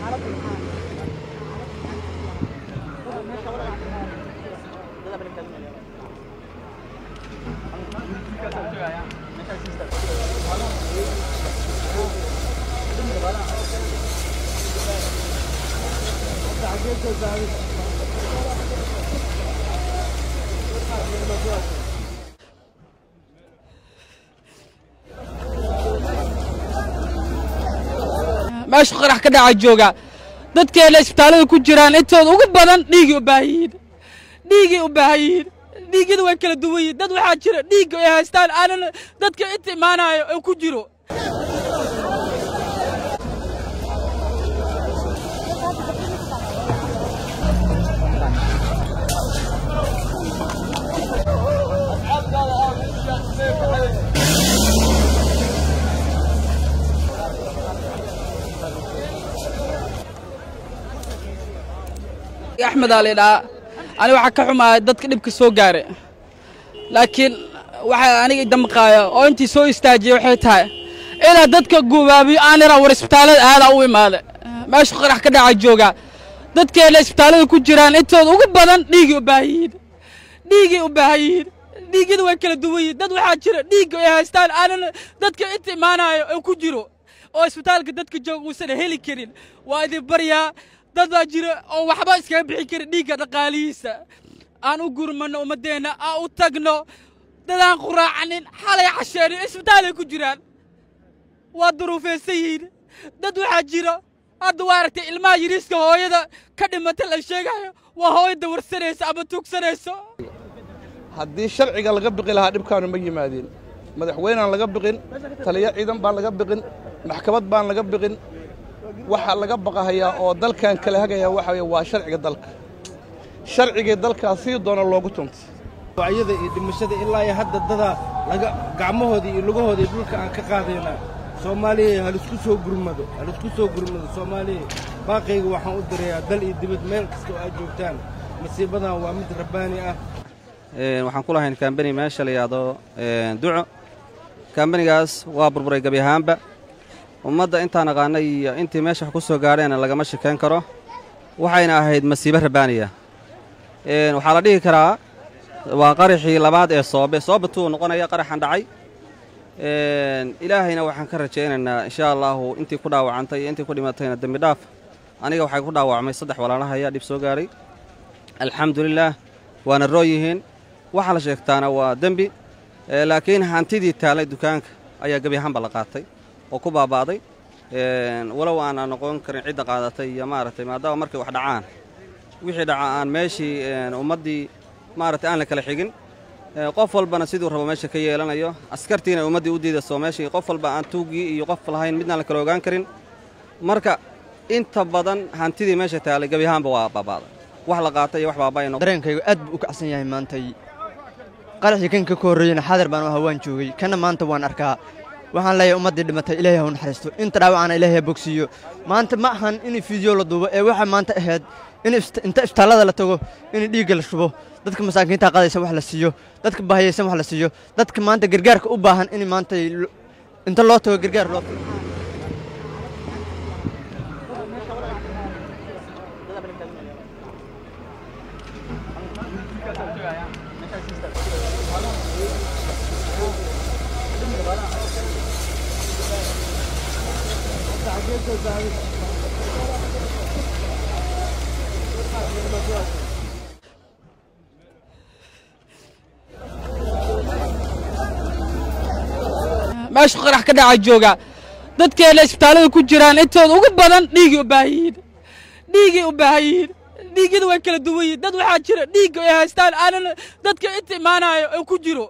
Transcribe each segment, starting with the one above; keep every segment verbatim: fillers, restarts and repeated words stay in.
ماشي قرح كده عجوجا dadka ay isbitaalada ku jiraan intooda ugu badan dhiig u baahiin dhiig u baahiin dhiigadu way kala duwan yihiin dad waxa jira dhiig ay haystaan aan dadka inta imaanayo ay ku jiro أحمد علي لا أنا واحد كحوم ضدك نبكي سو قارئ لكن واحد أنا قدام قاية أو أنتي سو استاجي وحيتها إلى ضدك جوابي أنا را ورسبتال هذا أول ماله ماشي قرح كده عجوجا ضدك الاسبتال كجيران أنتوا وقبضن نيجي وباهين نيجي وباهين نيجي دوي كلا دوي ضد واحد جرا نيجي يا استال أنا ضدك أنت ما أنا كجيرو أو اسبتال ضدك جو وسنة هلي كرين وهذه بريا dad baa jira oo waxba iska bixi karin dhiigga dhaqaalihiisa aan u gurmano umadeena aan u tagno dadaan quraacanin xalay casheeri isbitaal ay ku jiraan waa duruufeysan yihiin dad waxaa jira hadda waa aragtay ilmaha yariiska hooyada ka dhimatay la sheegayo waa hooyada warsanaysa ama tuugsanayso haddii sharciga laga biqi lahaa dhibkaanu ma yimaadeen madaxweynaan laga biqin taliya ciidan baan laga biqin maxkamad baan laga biqin waxa laga baqahayaa oo dalkan kala hagaya waxa waa sharciga dalka sharciga dalka si doona loogu tuntay wacyiga iyo dhimashada ilaa ay hadda dada laga gacmahooda iyo lugahooda dhulka aan ka qaadayna Soomaaliya hal isku soo gurmado hal isku soo gurmado Soomaaliya baaqayga waxaan u direeyaa dal iyo dibad meel kasta oo ay joogtaan masiibadan waa mid rabbaani ah ee waxaan ku lahayn kambani meesha la yiraahdo ee duco kambanigaas waa burburay gabi ahaanba ummadda intaan aqaanay iyo intii meesha wax ku soo gaareen lagama shaqeyn karo waxayna ahayd masiibo rabbaaniya ee waxa la dhigi karaa waa qaraxii labaad ee soobe soobatu noqonaya qaraxan dhacay ee ilaahayna waxaan ka rajaynaynaa insha Allah intii ku dhaawacantay iyo intii ku dhimatayna dambi dhaaf aniga waxay ku dhaawacmay saddex walaalaha ayaa dib soo gaaray alxamdulillah waana rooyihiin waxa la sheegtaana waa dambi laakiin hantidii taalay dukaanka ayaa gabi ahaan la qaatay oo ku baabaaday ee walaw aan noqon karin cid qaadatay iyo maartay maadaama markay wax dhacaan wixii dhacaan meeshii ummadii maartay aan la kala xigin qof walbana sidoo rabo meesha ka yeelanayo askartiina ummadii u diidaso meeshii qof walba aan tuugi iyo qof lahayn midna la kala ogaan karin marka inta badan hantidii meesha taalay gabi ahaanba waa baabaaday wax la qaatay wax baabaayno dareenkaygu aad buu u kacsan yahay maantay qaraxii kan ka koorayna xadar baan hawaan joogay kana maanta waan arkaa waxaan leeyahay ummadii dhimatay ilaahay ha u naxariisto inta dhaawacana ilaahay bogsiyo maanta ma ahan in fiideo la duubo ee waxa maanta ahayd in inta isbitaalada la tago in dhiigga la shubo dadka masaakiinta qadaysa wax la siiyo dadka baahiyaysan wax la siiyo dadka maanta gargaarka u baahan in maanta inta loo tago gargaar loo tago ماشي قرح كده عجوجا dadka ay isbitaalada ku jiraan intooda ugu badan dhiig u baahiin dhiig u baahiin dhiigadu way kala duwan yihiin dad waxa jira dhiig ay haystaan aan dadka inta imaanayo ay ku jiro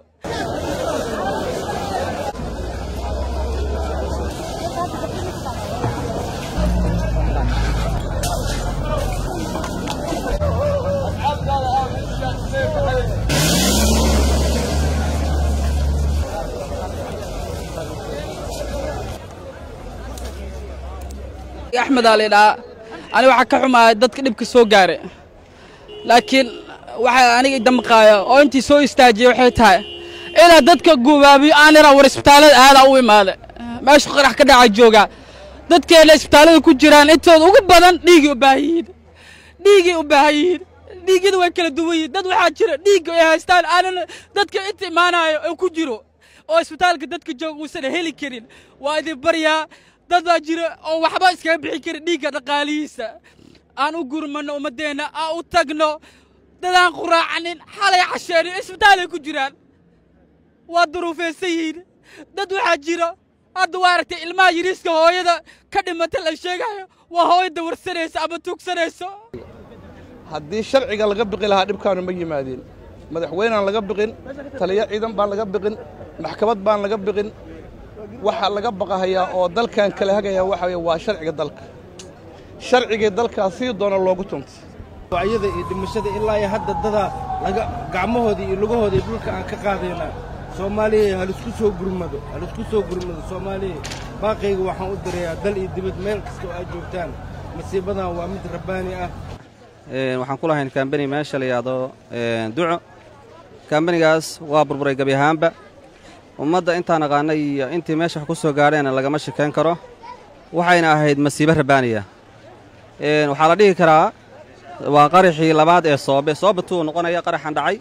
أحمد علي لا أنا واحد كحوم ضدك نبكي سو قارئ لكن واحد أنا قدام قاية أو أنتي سو استاجي وحيتها إلى ضدك جوابي أنا را ورسبتال هذا أول ماله ماشي قرح كده عجوجا dadkeena isbitaalada ku jiraan intooda ugu badan dhiigay u baahan yihiin dhiigay u baahan yihiin dhiigyada way kala duwan yihiin dad waxaa jira dhiigga ay haystaan aanan dadka inta imaanayo oo ku jiro oo isbitaalka dadka jooga uusan heli karin waa idin baryaa dad baa jira oo waxba iskaga bixi karin dhiigga dhaqaalihiisa aan u gurmano ummadeenna aan u tagno dadaan quraacanin xalay casheeniyo isbitaalay ku jiraan waa duruufaysan yihiin dad waxaa jira hadda waa aragtay ilmaha yariiska hooyada ka dhimata la sheegayo waa hooyada warsanaysa ama tuugsanayso haddii sharciga laga biqi lahaa dhibkaanu ma yimaadeen madaxweynaan laga biqin taliya ciidan baan laga biqin maxkamad baan laga biqin waxa laga baqahayaa oo dalkan kala hagayaa waxa weeye waa sharciga dalka sharcigii dalkaa sii doona loogu tuntay wacyada iyo dhimashada ilaa iyo hadda dada laga gacmahoodii iyo lugahoodii dhulka aan ka qaadayna soomaaliya halisku soo gurmado halisku soo gurmado soomaaliya baaqayga waxaan u dirayaa dal iyo dibad meel kasta oo ay joogtaan masiibadan waa mid rabbaani ah waxaan ku lahayn kambani meesha la yidhaahdo duco kambanigaas waa burburay gebi ahaanba ummadda intaan aqaanay iyo intii meesha wax ku soo gaadheena lagama shikayn karo waxayna ahayd masiibo rabbaaniya waxaa la dhihi karaa waa qaraxii labaad ee soobe soobe tuu noqonaya qaraxan dhacay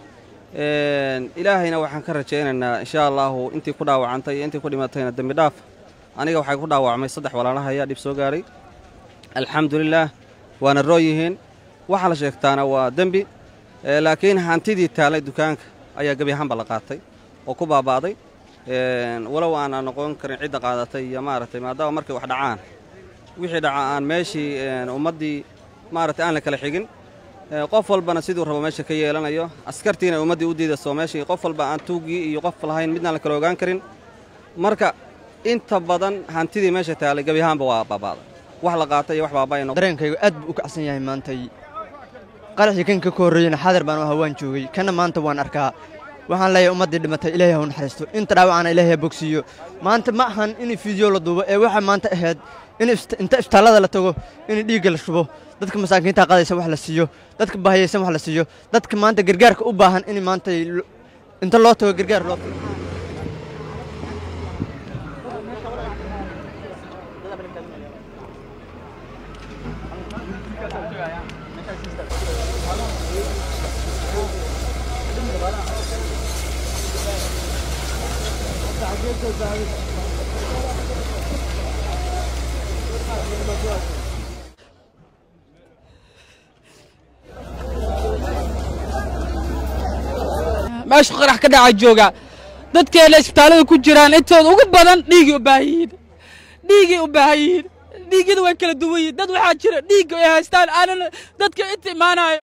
ilaahayna waxaan ka rajaynaynaa insha allaahu intii ku dhaawacantay iyo intii ku dhimatayna dembi dhaaf aniga waxay ku dhaawacmay saddex walaalahaya dhib soo gaaray alxamdulilaah waana roo yihiin waxa la sheegtaana waa dembi laakiin hantidii taalay dukaanka ayaa gebi ahaanba la qaatay oo ku baaba'day walow aanan noqon karin cidda qaadatay iyo maaragtay maadaama markay wax dhacaan wixii dhaca aan meeshii ummaddii maaragtay aan la kala xigin qof walbana siduu rabo meesha ka yeelanayo askartiina ummaddii u diidayso meeshii qof walba aan tuuggii iyo qof lahayn midnaan la kala ogaan karin marka inta badan hantidii meesha taalay gebi ahaanba waa baaba'day wax la qaatay iyo wax baaba'ay noqon dareenkaygu aad buu u kacsan yahay maantay qaraxii kan ka horreeyana xadar baan u hawaan joogay kana maanta waan arkaa waxaan leeyahay ummaddii dhimatay ilaahay ha u naxariisto inta dhaawacana ilaahay ha bogsiiyo maanta ma ahan in fiideo la duubo ee waxaa maanta ahayd in inta isbitaallada la tago in dhiigga la shubo dadka masaakiinta qaadaysa wax la siiyo dadka baahiyaysan wax la siiyo dadka maanta gargaarka u baahan in maanta inta loo tago gargaar loo tago meesha qarax ka dhaca jooga dadkeena isbitaalada ku jiraan intooda ugu badan dhiigay u baahan yihiin dhiigay u baahan yihiin dhiigyada way kala duwan yihiin dad waxaa jira dhiigga ay haystaan aanan dadka inta imaanayo